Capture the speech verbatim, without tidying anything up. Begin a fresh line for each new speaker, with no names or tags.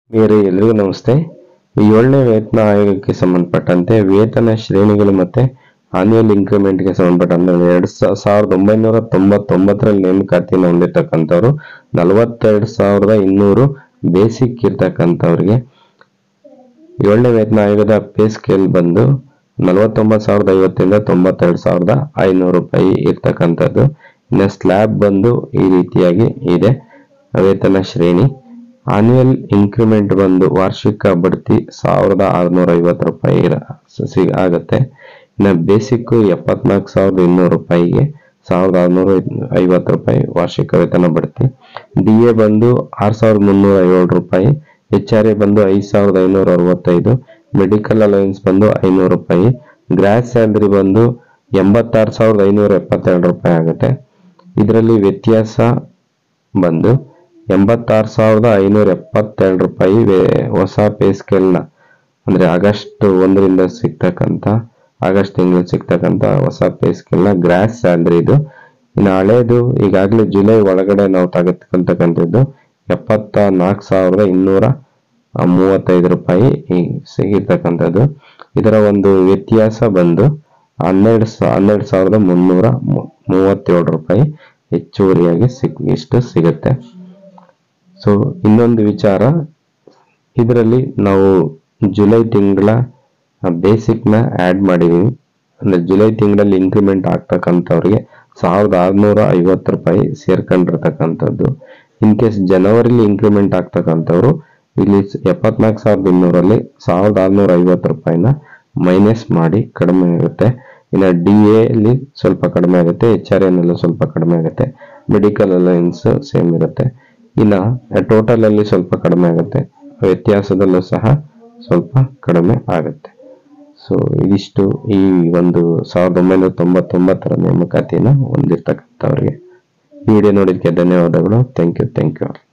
ಬೇರೆ ಎಲ್ರಿಗೂ ನಮಸ್ತೆ. ಈ ಏಳನೇ ವೇತನ ಆಯೋಗಕ್ಕೆ ಸಂಬಂಧಪಟ್ಟಂತೆ ವೇತನ ಶ್ರೇಣಿಗಳು ಮತ್ತೆ ಆನ್ಯುವಲ್ ಇನ್ಕ್ರಿಮೆಂಟ್ಗೆ ಸಂಬಂಧಪಟ್ಟಂತೆ ಎರಡ್ ಸಾವಿರದ ಒಂಬೈನೂರ ತೊಂಬತ್ತೊಂಬತ್ತರಲ್ಲಿ ನೇಮಕಾತಿಯನ್ನು ಹೊಂದಿರತಕ್ಕಂಥವ್ರು ನಲವತ್ತೆರಡು ಸಾವಿರದ ಇನ್ನೂರು ಬೇಸಿಕ್ ಇರ್ತಕ್ಕಂಥವ್ರಿಗೆ ಏಳನೇ ವೇತನ ಆಯೋಗದ ಪೇ ಸ್ಕೇಲ್ ಬಂದು ನಲವತ್ತೊಂಬತ್ತು ಸಾವಿರದ ಐವತ್ತರಿಂದ ತೊಂಬತ್ತೆರಡು ಸಾವಿರದ ಐನೂರು ರೂಪಾಯಿ ಇರ್ತಕ್ಕಂಥದ್ದು. ಇನ್ನು ಸ್ಲ್ಯಾಬ್ ಬಂದು ಈ ರೀತಿಯಾಗಿ ಇದೆ ವೇತನ ಶ್ರೇಣಿ. ಆನ್ಯುವಲ್ ಇನ್ಕ್ರಿಮೆಂಟ್ ಬಂದು ವಾರ್ಷಿಕ ಬಡ್ತಿ ಸಾವಿರದ ಆರುನೂರ ಐವತ್ತು ರೂಪಾಯಿ ಆಗುತ್ತೆ. ಇನ್ನು ಬೇಸಿಕ್ ಎಪ್ಪತ್ನಾಲ್ಕು ಸಾವಿರದ ಇನ್ನೂರು ರೂಪಾಯಿಗೆ ಸಾವಿರದ ಆರುನೂರ ಐವತ್ತು ರೂಪಾಯಿ ವಾರ್ಷಿಕ ವೇತನ ಬಡ್ತಿ. ಡಿ ಎ ಬಂದು ಆರು ಸಾವಿರದ ಮುನ್ನೂರ ಏಳು ರೂಪಾಯಿ. ಎಚ್ ಆರ್ ಎ ಬಂದು ಐದು ಸಾವಿರದ ಐನೂರ ಅರವತ್ತೈದು. ಮೆಡಿಕಲ್ ಅಲವೆನ್ಸ್ ಬಂದು ಐನೂರು ರೂಪಾಯಿ. ಗ್ರಾಸ್ ಸ್ಯಾಲರಿ ಬಂದು ಎಂಬತ್ತಾರು ಸಾವಿರದ ಐನೂರ ಎಪ್ಪತ್ತೆರಡು ರೂಪಾಯಿ ಆಗುತ್ತೆ. ಇದರಲ್ಲಿ ವ್ಯತ್ಯಾಸ ಬಂದು ಎಂಬತ್ತಾರು ಸಾವಿರದ ಐನೂರ ಎಪ್ಪತ್ತೆರಡು ರೂಪಾಯಿ ಹೊಸ ಪೇ ಸ್ಕೇಲ್ನ ಅಂದ್ರೆ ಆಗಸ್ಟ್ ಒಂದರಿಂದ ಸಿಗ್ತಕ್ಕಂಥ ಆಗಸ್ಟ್ ತಿಂಗಳು ಸಿಗ್ತಕ್ಕಂಥ ಹೊಸ ಪೇ ಸ್ಕೇಲ್ನ ಗ್ರಾಸ್ ಸ್ಯಾಲರಿ ಇದು. ಇನ್ನು ಹಳೇದು ಈಗಾಗಲೇ ಜುಲೈ ಒಳಗಡೆ ನಾವು ತಗತಕ್ಕಂಥದ್ದು ಎಪ್ಪತ್ತ ನಾಲ್ಕು ಸಾವಿರದ ಇನ್ನೂರ ಮೂವತ್ತೈದು ರೂಪಾಯಿ ಸಿಗಿರ್ತಕ್ಕಂಥದ್ದು. ಇದರ ಒಂದು ವ್ಯತ್ಯಾಸ ಬಂದು ಹನ್ನೆರಡು ಹನ್ನೆರಡು ಸಾವಿರದ ಮುನ್ನೂರ ಮೂವತ್ತೇಳು ರೂಪಾಯಿ ಹೆಚ್ಚುವರಿಯಾಗಿ ಸಿಗ್ ಇಷ್ಟು ಸಿಗುತ್ತೆ. ಸೊ ಇನ್ನೊಂದು ವಿಚಾರ, ಇದರಲ್ಲಿ ನಾವು ಜುಲೈ ತಿಂಗಳ ಬೇಸಿಕ್ನ ಆ್ಯಡ್ ಮಾಡಿದೀವಿ. ಅಂದ್ರೆ ಜುಲೈ ತಿಂಗಳಲ್ಲಿ ಇನ್ಕ್ರಿಮೆಂಟ್ ಆಗ್ತಕ್ಕಂಥವ್ರಿಗೆ ಸಾವಿರದ ಆರುನೂರ ಐವತ್ತು ರೂಪಾಯಿ ಸೇರ್ಕೊಂಡಿರ್ತಕ್ಕಂಥದ್ದು. ಇನ್ ಕೇಸ್ ಜನವರಿಲಿ ಇನ್ಕ್ರಿಮೆಂಟ್ ಆಗ್ತಕ್ಕಂಥವ್ರು ಇಲ್ಲಿ ಎಪ್ಪತ್ನಾಲ್ಕು ಸಾವಿರದ ಇನ್ನೂರಲ್ಲಿ ಸಾವಿರದ ಆರುನೂರ ಐವತ್ತು ರೂಪಾಯಿನ ಮೈನಸ್ ಮಾಡಿ ಕಡಿಮೆ ಆಗುತ್ತೆ. ಇನ್ನು ಡಿ ಎಲ್ಲಿ ಸ್ವಲ್ಪ ಕಡಿಮೆ ಆಗುತ್ತೆ, ಎಚ್ ಆರ್ ಎನ್ ಸ್ವಲ್ಪ ಕಡಿಮೆ ಆಗುತ್ತೆ, ಮೆಡಿಕಲ್ ಅಲವೆನ್ಸ್ ಸೇಮ್ ಇರುತ್ತೆ. ಇನ್ನು ಟೋಟಲ್ ಅಲ್ಲಿ ಸ್ವಲ್ಪ ಕಡಿಮೆ ಆಗುತ್ತೆ, ವ್ಯತ್ಯಾಸದಲ್ಲೂ ಸಹ ಸ್ವಲ್ಪ ಕಡಿಮೆ ಆಗುತ್ತೆ. ಸೊ ಇದಿಷ್ಟು ಈ ಒಂದು ಸಾವಿರದ ಒಂಬೈನೂರ ತೊಂಬತ್ತೊಂಬತ್ತರ ನೇಮಕಾತಿಯನ್ನು ಹೊಂದಿರತಕ್ಕಂಥವ್ರಿಗೆ. ಈ ವಿಡಿಯೋ ನೋಡಿದ್ದಕ್ಕೆ ಧನ್ಯವಾದಗಳು. Thank you thank you